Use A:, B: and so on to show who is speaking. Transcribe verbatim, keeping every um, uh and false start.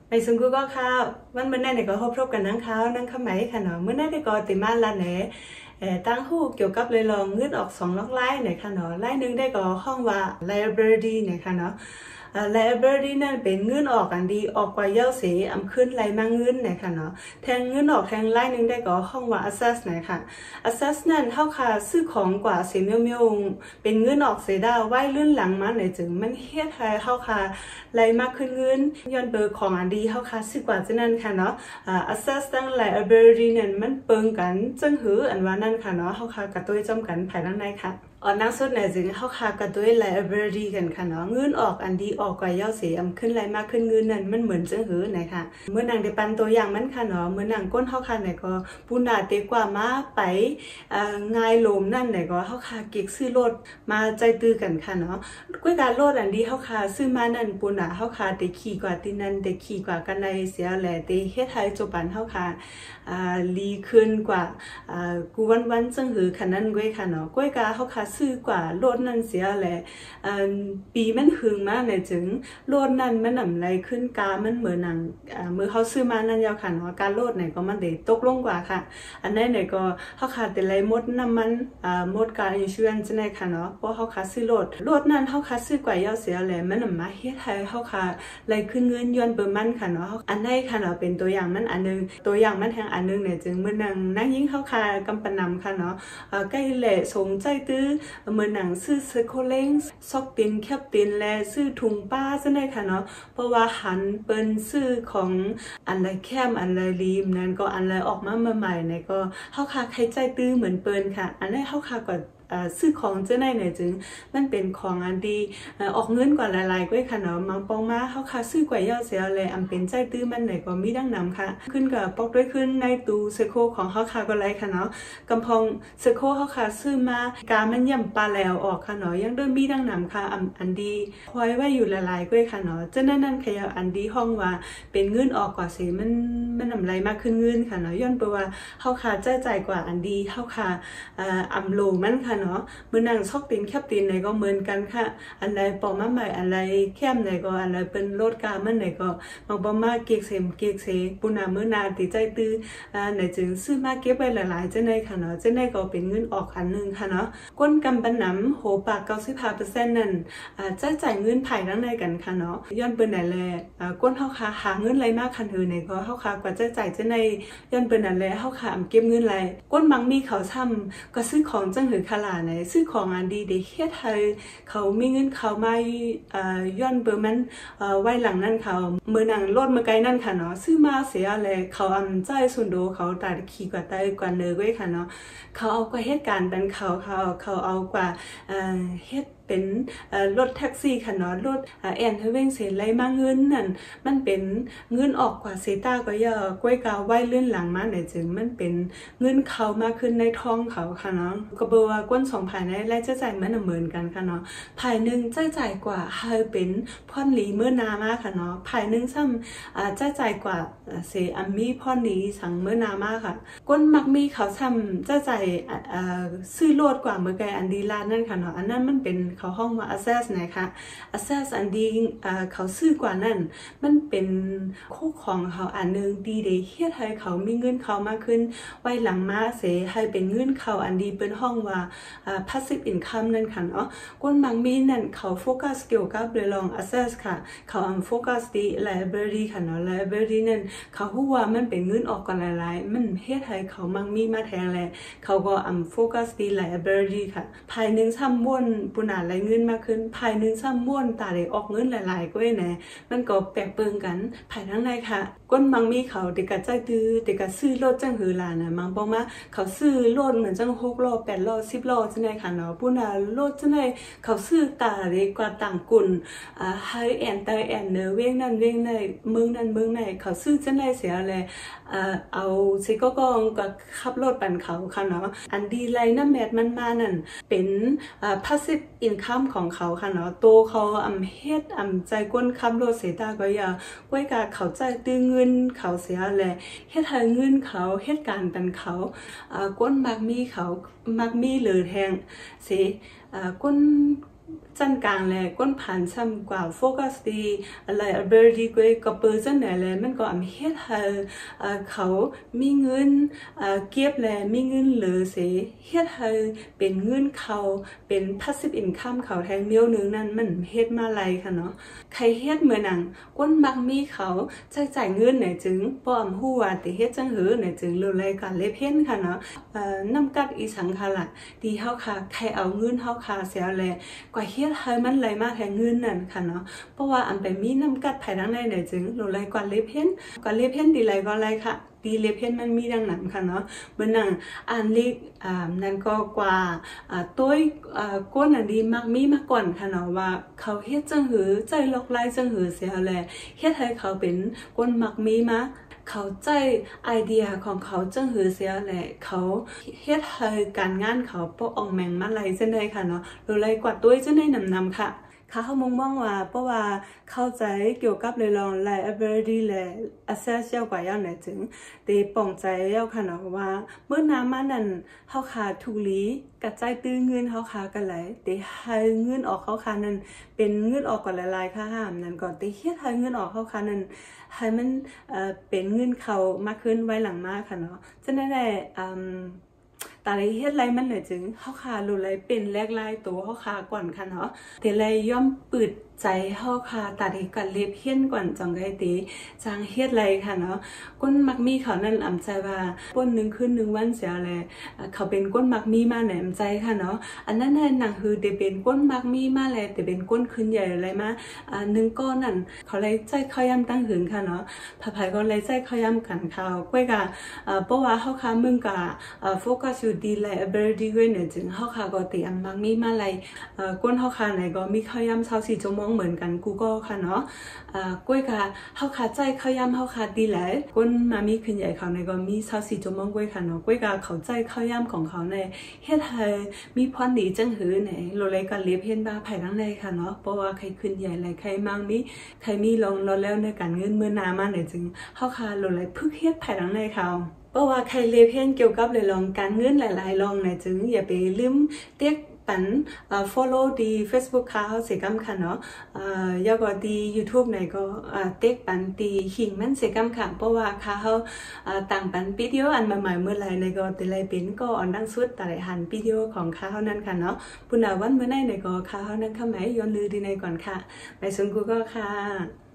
A: ในสุงกูก็ข้าววันเมื่อนั้นเนี่ยก็พบพบกันนั่งข้าวนั่งข้าวไหมค่ะเนาะเมื่อนั้นเนี่ยก็ติมาลันเนี่ยตั้งหูเกี่ยวกับเลยลองเงืดออกสองล็อกไล่เนี่ยค่ะเนาะไล่หนึ่งได้ก็ห้องว่า liability เนี่ยค่ะเนาะliability นั่นเป็นเงินออกกันดีออกกว่าเย้าเสียอำขึ้นไรมาเงินเนี่ยค่ะเนาะแทงเงินออกแทงไล่หนึ่งได้ก็ห้องว่า assess เนี่ยค่ะ assess นั่นเท่าค่ะซื้อของกว่าเสียเมียวเมียวเป็นเงินออกเสียได้ไว้ลื่นหลังมาไหนจึงมันเฮ็ดให้เท่าค่ะไรมากขึ้นเงินย้อนเบอร์ของอันดีเท่าค่ะซื้อกว่าจะนั่นค่ะเนาะ assess ตั้ง liability นั่นมันเปิงกันจึงหืออันว่านั่นค่ะเนาะเท่าค่ะกระตุ้ยจำกันภายในค่ะอ๋อนักสุดเนี่ยจึงเท่าค่ะกระตุ้ย liability กันค่ะเนาะเงินออกอันดีออกกว่าเย้าเสียอำขึ้นไรมากขึ้นเงินนั่นมันเหมือนจึงหือนะคะเมื่อนางได้ปันตัวอย่างมันค่ะเนาะเมื่อนางก้นเท่าค่ะเนี่ยก็ปูนาเตกว่ามาไปง่ายลมนั่นเนี่ยก็เท่าค่ะเก็กซื้อรถมาใจตื้อกันค่ะเนาะก้วยการรถอันดีเท่าค่ะซื้อมานั่นปูนาเท่าค่ะเตขี่กว่าที่นั่นเตขี่กว่ากันในเสียแหละเตเฮ็ดให้จบันเท่าค่ะลีขึ้นกว่ากูวันวันจึงหือคันนั้นก้วยค่ะเนาะก้วยกาเท่าค่ะซื้อกว่ารถนั่นเสียแหละปีมันหึงมาเนี่ยจึงรถนั่นมันนำไรขึ้นกามันเหมือนหนังเมื่อเขาซื้อมานั่นยาวค่ะเนาะการรถไหนก็มันเดตกลงกว่าค่ะอันนั้นไหนก็เท่าค่ะแต่ไรมดน้ำมันมดการอินชัวรันซ์ไหนค่ะเนาะเพราะเท่าค่ะซื้อรถรถนั่นเท่าค่ะซื้อกว่ายาวเสียแหละมันนำมาเฮ็ดให้เท่าค่ะไรขึ้นเงินย้อนเบอร์มันค่ะเนาะอันนั้นค่ะเนาะเป็นตัวอย่างมันอันนึงตัวอย่างมันแทงอันนึงเนี่ยจึงเมื่อนังนั่งยิ่งเท่าค่ะกำปนำค่ะเนาะใกล้แหล่สงใจตื้อเมื่อนังซื้อเซโคเล้งซอกตินแคบตินและซื้อถุงป้าซะได้ค่ะเนาะเพราะว่าหันเป็นซื้อของอันไรแคมอันไรรีมนั่นก็อันไรออกมาใหม่ๆเนี่ยก็เท่าค่ะใครใจตื้อเหมือนเปิ้นค่ะอันนี้เท่าค่ะกว่าซื้อของเจ้าไหนเนี่ยจึงมันเป็นของอันดีออกเงินกว่าหลายๆก้อยค่ะเนาะมังปองมาเขาค่ะซื้อกว่าเย้าเสียเลยอันเป็นใจตื้อมันไหนก็มีดังนำค่ะขึ้นกับปอกด้วยขึ้นในตู้เซโคของเขาค่ะก็ไรค่ะเนาะกำพองเซโคเขาค่ะซื้อมาการมันย่ำปลาแล้วออกค่ะเนาะยังด้วยมีดังนำค่ะอันดีคอยไว้อยู่หลายๆก้อยค่ะเนาะเจ้านั่นนั่นขยะอันดีห้องว่าเป็นเงินออกกว่าเสียมันมันนำไรมากขึ้นเงินค่ะเนาะย้อนไปว่าเขาค่ะใจใจกว่าอันดีเขาค่ะอัมโลมันค่ะเนาะเมื่อนางซอกตีนแคบตีนไหนก็เหมือนกันค่ะอันใดปอมาใหม่อันใดแคมไหนก็อันใดเป็นรถกามันไหนก็บางปอมาเก็กเสมเก็กเสปุนาเมื่อนานติใจตื้อไหนจึงซื้อมาเก็บไว้หลายๆเจ้าในค่ะเนาะเจ้าในก็เป็นเงินออกอันนึงค่ะเนาะก้นกำปันน้ำโหปากเก้าสิบห้าเปอร์เซ็นต์นั่นใจจ่ายเงินภายในกันค่ะเนาะย้อนเปิ้นไหนแลก้นเฮาค่ะหาเงินไรมากคันเธอไหนก็เฮาค่ะกว่าใจจ่ายเจ้าในย้อนเปิ้นนั่นแลเฮาค่ะเก็บเงินไรก้นบางมีเขาซ้ำก็ซื้อของจังหือขลาไหนซื้อของอันดีเด็กเฮ็ดให้เขามีเงินเขามาย้อนเบอร์มันไว้หลังนั่นเขาเมื่อนังรถเมื่อไกลนั่นค่ะเนาะซื้อมาเสียอะไรเขาอำใจสุนโดเขาตัดขี่กว่าไตกว่าเนื้อไว้ค่ะเนาะเขาเอากว่าเหตุการณ์เป็นเขาเขาเขาเอากว่าเฮ็ดเป็นรถแท็กซี่ค่ะเนาะรถแอนเทเวงเสียไรมาเงินนั่นมันเป็นเงินออกกว่าเซต้าก็เยอะก้วยกาวไว้เลื่อนหลังมาไหนจึงมันเป็นเงินเขามาขึ้นในท้องเขาค่ะเนาะก็เบอร์ว่าก้นสองภายในและจะจ่ายมันเหมือนกันค่ะเนาะภายหนึ่งจะจ่ายกว่าให้เป็นพ่อนหลีเมื่อนามากค่ะเนาะภายหนึ่งซ้ำจะจ่ายกว่าเสอัมมี่พ่อนหลีสั่งเมื่อนามากค่ะก้นมักมีเขาซ้ำจะจ่ายซื้อโลดกว่าเมื่อไกลอันดีลานั่นค่ะเนาะอันนั้นมันเป็นเขาห้องว่า assess นะคะ assess อันดีเขาซื้อกว่านั่นมันเป็นคู่ของเขาอันนึงดีเดเฮ็ดให้เขามีเงินเขามากขึ้นไว้หลังมาเสให้เป็นเงินเขาอันดีเป็นห้องว่า passive income นั่นค่ะเนาะก้นบางมีนั่นเขาโฟกัสเกี่ยวกับเรื่องลอง assess ค่ะเขาอันโฟกัสที่ liability ค่ะเนาะ liability นั่นเขาฮู้ว่ามันเป็นเงินออกกันหลายๆมันเฮ็ดให้เขามังมีมาแทงแลเขาก็อันโฟกัสที่ liability ค่ะภายหนึ่งซ้ำวนปุนาไรเงินมากขึ้นภายหนึ่งซ้ำม้วนตาได้ออกเงินหลายๆก็ไนะมันก็แปลกเปิงกันภายทั้งในค่ะก้นบางมีเขาเด็กกะใจตื้อเด็กกะซื้อรถจังหือหลานนะบางปองมาเขาซื้อรถเหมือนจังหกล้อแปดล้อสิบล้อจังได๋ค่ะเนาะปุนารถจังได๋เขาซื้อตาได้กว่าต่างกุ่นอ่าไฮแอนด์ไตแอนด์เนเวงนั่นเวงในเมืองนั้นเมืองไหนเขาซื้อจังได๋เสียแลเอ่อเอาสิก็กองก็ขับรถปั่นเขาค่ะเนาะอันดีไลนำแมทมันมานั่นเป็นอ่า passive income ของเขาค่ะเนาะโตเขาอำเฮ็ดอำใจก้นคำโลเสตาก็อย่าก้วยกาเขาใจตื้อเงินเขาเสียแหละเฮ็ดให้เงินเขาเฮ็ดการเป็นเขาอ่าก้นมักมีเขามักมีเหลือแทงสิอ่าก้นใจจันกลางแลก้นผ่านซ้ำกว่าโฟกัสดีอะไรเบอร์ดีกว่าก็เปิดจันไหนเลยมันก็อำเฮ็ดให้เขามีเงินเก็บแลมีเงินเหลือเสียเฮ็ดให้เป็นเงินเขาเป็น passive income เขาแทงเมียวนึงนั่นมันเฮ็ดมาไรค่ะเนาะใครเฮ็ดเมื่อนังก้นมักมีเขาใช้จ่ายเงินไหนจึงป้อมหัวแต่เฮ็ดจังหือไหนจึงรู้ไรกันเล็บเห็นค่ะเนาะน้ำกัดอีสังขารดีเฮาค่ะใครเอาเงินเฮาค่ะเสียแลกว่าเฮ็ดให้มันไหลมาแทงเงินนั่นค่ะเนาะเพราะว่าอันไปมีน้ำกัดภายดังในไหนจึงรู้ไรกว่าเล็บเห็นกว่าเล็บเห็นดีไรก็ไรค่ะดีเล็บเห็นมันมีดังนั้นค่ะเนาะเมื่อนังอ่านลิกอ่านั่นก็กว่าอ่าต้วยอ่าก้นอันดีมักมีมาก่อนค่ะเนาะว่าเขาเฮ็ดจังหือใจลอกไล่จังหือเสียแลเฮ็ดให้เขาเป็นก้นมักมีมาเขาใจไอเดียของเขาจังหือเสียแหละเขาเฮ็ดให้การงานเขาปกออกแมงมาไหลจังได้ค่ะเนาะหรือไรกว่าต้วยจังได้นำนำค่ะค่ะเขามองมองว่าเพราะว่าเข้าใจเกี่ยวกับเลยลอง liability และ asset เยอะกว่าอย่างไหนจึงแต่ป่องใจเยอะค่ะเนาะว่าเมื่อน้ำมันนั่นเขาขาดทุลีกระจายตื้อเงินเขาขากันไหลแต่ให้เงินออกเขาขานั่นเป็นเงินออกก่อนหลายๆค่ะห้ามนั่นก่อนแต่เฮ็ดให้เงินออกเขาขานั่นให้มันเอ่อเป็นเงินเขามากขึ้นไว้หลังมากค่ะเนาะฉะนั้นแหละอืมแต่ไรเฮ็ดไรมันเนี่ยจึงเขาขาหลุดไรเป็นแรกไล่ตัวเขาขาก่อนค่ะเนาะแต่ไรย่อมปืดใจเขาขาตัดให้กันเล็บเฮี้ยนก่อนจังไงตีจางเฮ็ดไรค่ะเนาะก้นมักมีเขานั่นอ่ำใจว่าก้นหนึ่งขึ้นหนึ่งวันเสียอะไรเขาเป็นก้นมักมีมาแหนมใจค่ะเนาะอันนั้นแน่หนังคือเดเป็นก้นมักมีมาแหละแต่เป็นก้นขึ้นใหญ่อะไรมาอ่าหนึ่งก้อนนั่นเขาเลยใจเขาย่ำตั้งหึงค่ะเนาะผาผายก็เลยใจเขาย่ำกันเขาก้อยกะอ่าเพราะว่าเขาขามึงกะอ่าโฟกัสอยู่ดีเลยเบอร์ดีก้อยเนี่ยจึงเขาขาก็เตรียมมักมีมาอะไรอ่าก้นเขาขาไหนก็มีเขาย่ำเช้าสี่ชั่วโมงเหมือนกันกูก็ค่ะเนาะอ่าก้อยกะเขาขาใจเขาย่ำเขาขาดีแหละก้นมามีขึ้นใหญ่เขาในก็มีเช้าสี่ชั่วโมงก้อยค่ะเนาะก้อยกะเขาใจเขาย่ำของเขาในเฮ็ดให้มีพรดีจังหือไหนโลเลยกันเล็บเห็นบ้าภายดังในค่ะเนาะเพราะว่าใครขึ้นใหญ่ไรใครมั่งมีใครมีลงรอแล้วในการเงินเมื่อนามาเนี่ยจึงเขาขาโลเลยพึกเฮ็ดภายดังในเขาเพราะว่าใครเล็บเห็นเกี่ยวกับเลยลองการเงินหลายๆลองเนี่ยจึงอย่าไปลืมเต็กปัน follow ดี Facebook ค่ะเขาเสียกัมค่ะเนาะยาวก็ดี YouTube ไหนก็เต็กปันดีหิงมันเสียกัมค่ะเพราะว่าค่ะเขาต่างปันวิดีโออันใหม่ๆเมื่อไรในก็แต่ไรเป็นก็อันดังสุดแต่หันวิดีโอของค่ะเขานั้นค่ะเนาะปุ่นวันเมื่อไหร่ในก็ค่ะเขานั้นเข้ามาย้อนลือดีในก่อนค่ะไปส่วนกูก็ค่ะ